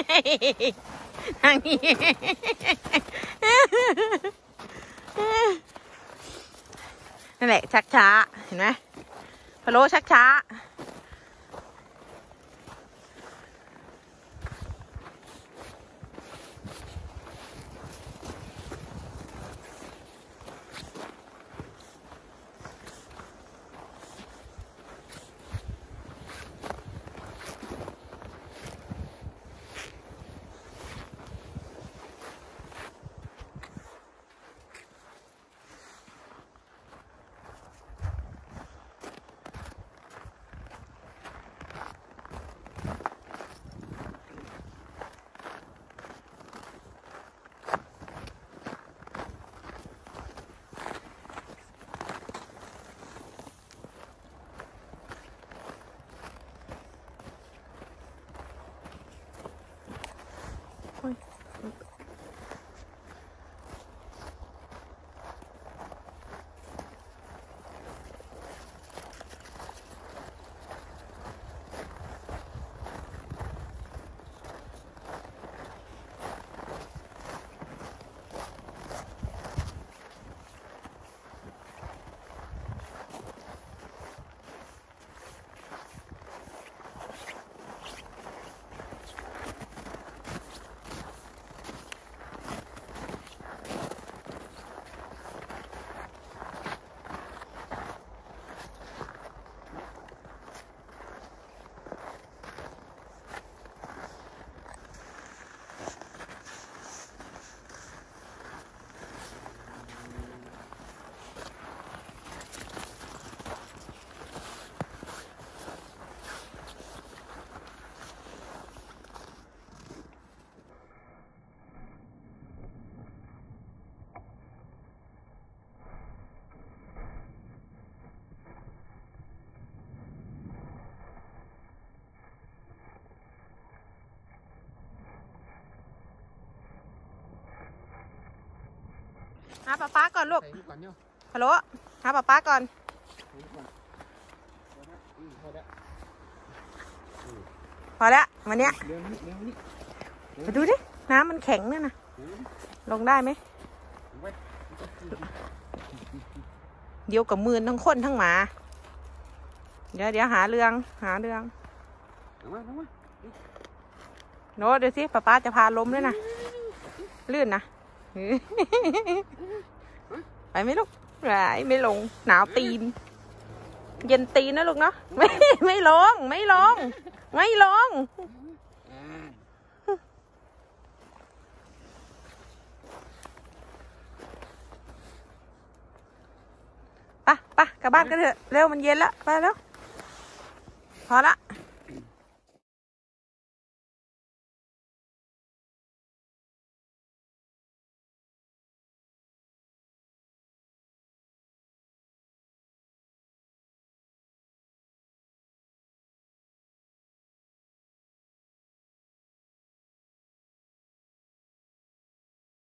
ทางนี้นั่นแหละชักช้าเห็นไหมพะโล้ชักช้าหาป๊าก่อนลูกฮัลโหลหาป๊าก่อนพอแล้ววันเนี้ยไปดูดิน้ำมันแข็งเนี่ยนะลงได้ไหมเดี๋ยวกับมือทั้งคนทั้งหมาเดี๋ยวหาเรื่องโน้ตดูสิป๊าจะพาล้มด้วยนะลื่นนะไปไหมลูกไม่ลงหนาวตีนเย็นตีนนะลูกเนาะไม่ลงไปกลับบ้านกันเถอะเร็วมันเย็นแล้วไปแล้ว